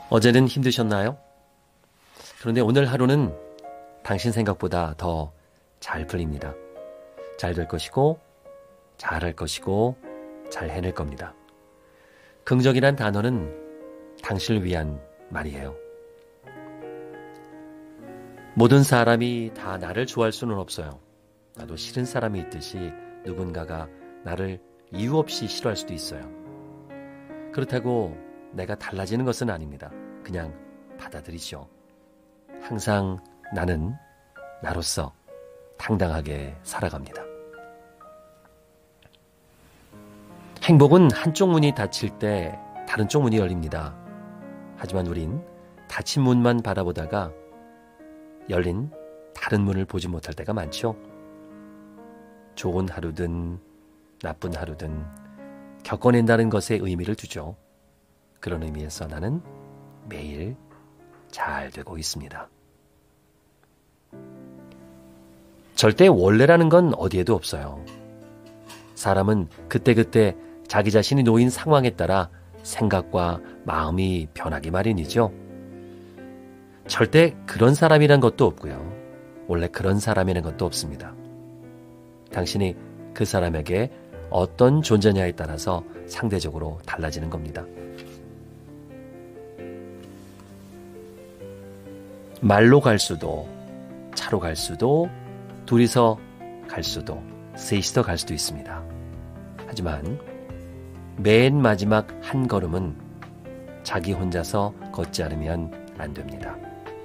어제는 힘드셨나요? 그런데 오늘 하루는 당신 생각보다 더 잘 풀립니다. 잘 될 것이고, 잘할 것이고, 잘 해낼 겁니다. 긍정이란 단어는 당신을 위한 말이에요. 모든 사람이 다 나를 좋아할 수는 없어요. 나도 싫은 사람이 있듯이 누군가가 나를 이유 없이 싫어할 수도 있어요. 그렇다고 내가 달라지는 것은 아닙니다. 그냥 받아들이죠. 항상 나는 나로서 당당하게 살아갑니다. 행복은 한쪽 문이 닫힐 때 다른 쪽 문이 열립니다. 하지만 우린 닫힌 문만 바라보다가 열린 다른 문을 보지 못할 때가 많죠. 좋은 하루든 나쁜 하루든 겪어낸다는 것에 의미를 두죠. 그런 의미에서 나는 매일 잘 되고 있습니다. 절대 원래라는 건 어디에도 없어요. 사람은 그때그때 자기 자신이 놓인 상황에 따라 생각과 마음이 변하기 마련이죠. 절대 그런 사람이란 것도 없고요. 원래 그런 사람이란 것도 없습니다. 당신이 그 사람에게 어떤 존재냐에 따라서 상대적으로 달라지는 겁니다. 말로 갈 수도, 차로 갈 수도, 둘이서 갈 수도, 셋이서 갈 수도 있습니다. 하지만 맨 마지막 한 걸음은 자기 혼자서 걷지 않으면 안 됩니다.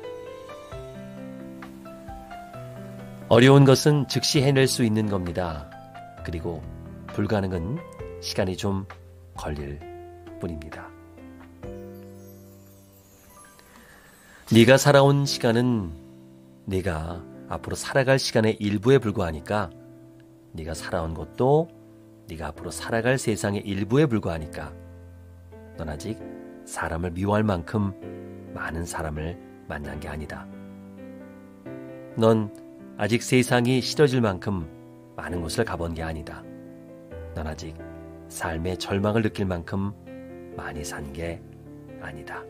어려운 것은 즉시 해낼 수 있는 겁니다. 그리고 불가능은 시간이 좀 걸릴 뿐입니다. 네가 살아온 시간은 네가 앞으로 살아갈 시간의 일부에 불과하니까, 네가 살아온 것도 네가 앞으로 살아갈 세상의 일부에 불과하니까 넌 아직 사람을 미워할 만큼 많은 사람을 만난 게 아니다. 넌 아직 세상이 싫어질 만큼 많은 곳을 가본 게 아니다. 넌 아직 삶의 절망을 느낄 만큼 많이 산 게 아니다.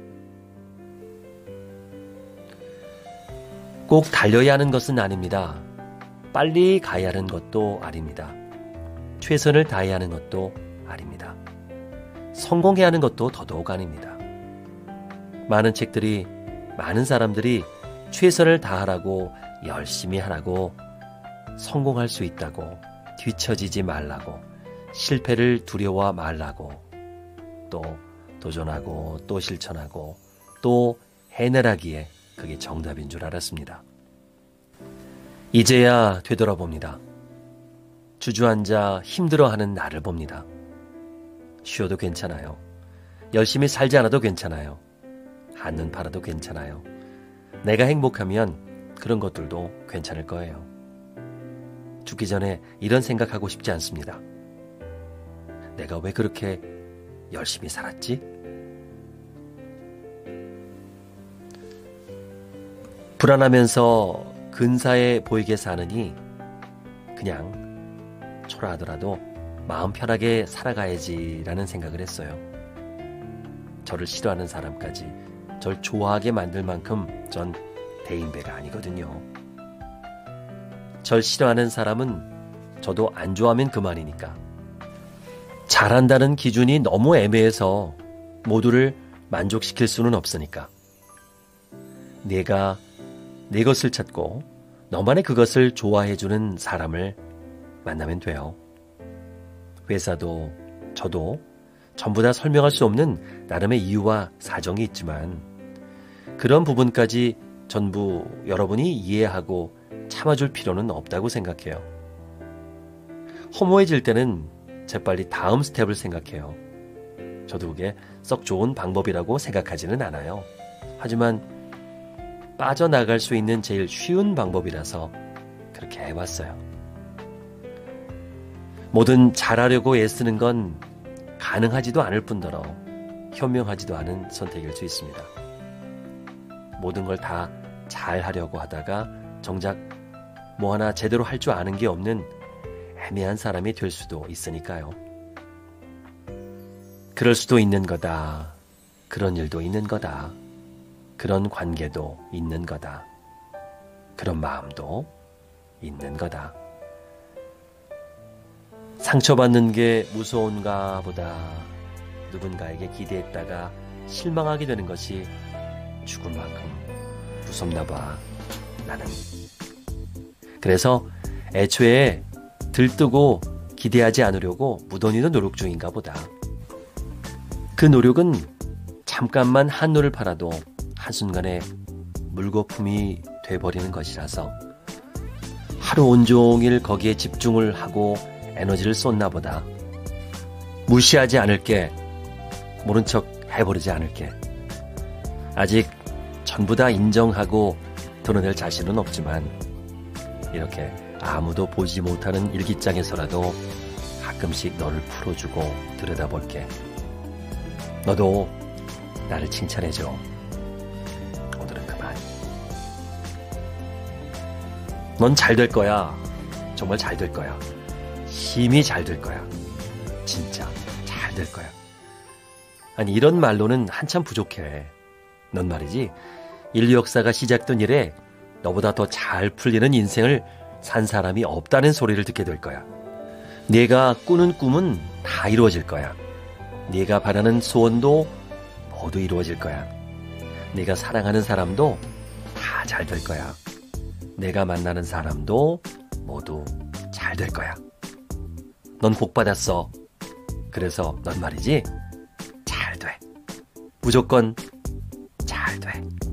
꼭 달려야 하는 것은 아닙니다. 빨리 가야 하는 것도 아닙니다. 최선을 다해야 하는 것도 아닙니다. 성공해야 하는 것도 더더욱 아닙니다. 많은 책들이, 많은 사람들이 최선을 다하라고, 열심히 하라고, 성공할 수 있다고, 뒤처지지 말라고, 실패를 두려워 말라고, 또 도전하고, 또 실천하고, 또 해내라기에 그게 정답인 줄 알았습니다. 이제야 되돌아봅니다. 주저앉아 힘들어하는 나를 봅니다. 쉬어도 괜찮아요. 열심히 살지 않아도 괜찮아요. 한눈 팔아도 괜찮아요. 내가 행복하면 그런 것들도 괜찮을 거예요. 죽기 전에 이런 생각하고 싶지 않습니다. 내가 왜 그렇게 열심히 살았지? 불안하면서 근사해 보이게 사느니 그냥 초라하더라도 마음 편하게 살아가야지라는 생각을 했어요. 저를 싫어하는 사람까지 절 좋아하게 만들 만큼 전 대인배가 아니거든요. 절 싫어하는 사람은 저도 안 좋아하면 그만이니까. 잘한다는 기준이 너무 애매해서 모두를 만족시킬 수는 없으니까. 내가 내 것을 찾고 너만의 그것을 좋아해주는 사람을 만나면 돼요. 회사도 저도 전부 다 설명할 수 없는 나름의 이유와 사정이 있지만 그런 부분까지 전부 여러분이 이해하고 참아줄 필요는 없다고 생각해요. 허무해질 때는 재빨리 다음 스텝을 생각해요. 저도 그게 썩 좋은 방법이라고 생각하지는 않아요. 하지만 빠져나갈 수 있는 제일 쉬운 방법이라서 그렇게 해왔어요. 뭐든 잘하려고 애쓰는 건 가능하지도 않을 뿐더러 현명하지도 않은 선택일 수 있습니다. 모든 걸 다 잘하려고 하다가 정작 뭐 하나 제대로 할 줄 아는 게 없는 애매한 사람이 될 수도 있으니까요. 그럴 수도 있는 거다. 그런 일도 있는 거다. 그런 관계도 있는 거다. 그런 마음도 있는 거다. 상처받는 게 무서운가 보다. 누군가에게 기대했다가 실망하게 되는 것이 죽을 만큼 무섭나 봐, 나는. 그래서 애초에 들뜨고 기대하지 않으려고 무던히도 노력 중인가 보다. 그 노력은 잠깐만 한눈을 팔아도 한순간에 물거품이 돼버리는 것이라서 하루 온종일 거기에 집중을 하고 에너지를 쏟나 보다. 무시하지 않을게. 모른 척 해버리지 않을게. 아직 전부 다 인정하고 드러낼 자신은 없지만 이렇게 아무도 보지 못하는 일기장에서라도 가끔씩 너를 풀어주고 들여다볼게. 너도 나를 칭찬해줘. 오늘은 그만. 넌 잘 될 거야. 정말 잘 될 거야. 힘이 잘 될 거야. 진짜 잘 될 거야. 아니, 이런 말로는 한참 부족해. 넌 말이지, 인류 역사가 시작된 이래 너보다 더 잘 풀리는 인생을 산 사람이 없다는 소리를 듣게 될 거야. 네가 꾸는 꿈은 다 이루어질 거야. 네가 바라는 소원도 모두 이루어질 거야. 네가 사랑하는 사람도 다 잘 될 거야. 내가 만나는 사람도 모두 잘 될 거야. 넌 복 받았어. 그래서 넌 말이지, 잘 돼. 무조건 잘 돼.